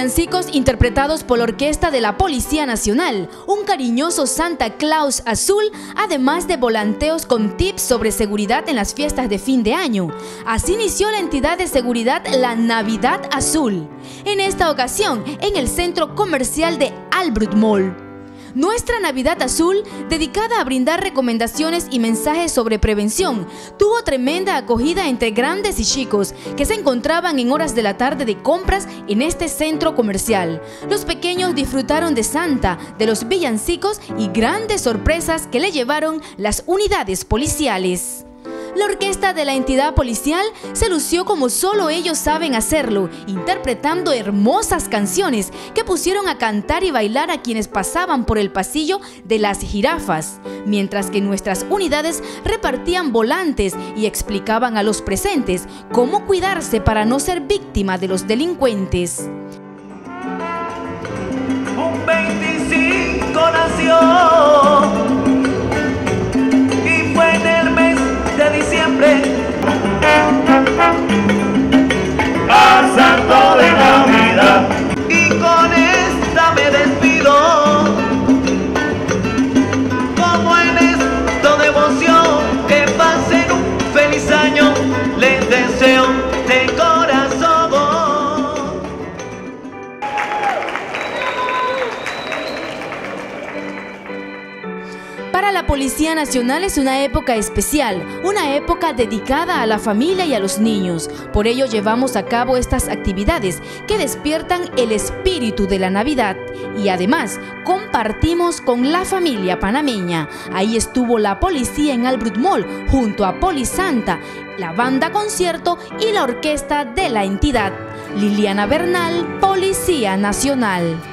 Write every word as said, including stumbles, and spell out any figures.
villancicos interpretados por la orquesta de la Policía Nacional, un cariñoso Santa Claus azul, además de volanteos con tips sobre seguridad en las fiestas de fin de año. Así inició la entidad de seguridad La Navidad Azul, en esta ocasión en el centro comercial de Albrook Mall. Nuestra Navidad Azul, dedicada a brindar recomendaciones y mensajes sobre prevención, tuvo tremenda acogida entre grandes y chicos que se encontraban en horas de la tarde de compras en este centro comercial. Los pequeños disfrutaron de Santa, de los villancicos y grandes sorpresas que le llevaron las unidades policiales. La orquesta de la entidad policial se lució como solo ellos saben hacerlo, interpretando hermosas canciones que pusieron a cantar y bailar a quienes pasaban por el pasillo de las jirafas, mientras que nuestras unidades repartían volantes y explicaban a los presentes cómo cuidarse para no ser víctima de los delincuentes. Un veinticinco nació y fue en el mes de diciembre, pasando de Navidad, y con esta me despido, como en esto de emoción, que pasen un feliz año, les deseo de corazón. Para la Policía Nacional es una época especial, una época dedicada a la familia y a los niños. Por ello llevamos a cabo estas actividades que despiertan el espíritu de la Navidad y además compartimos con la familia panameña. Ahí estuvo la policía en Albrook Mall junto a Polisanta, la banda concierto y la orquesta de la entidad. Liliana Bernal, Policía Nacional.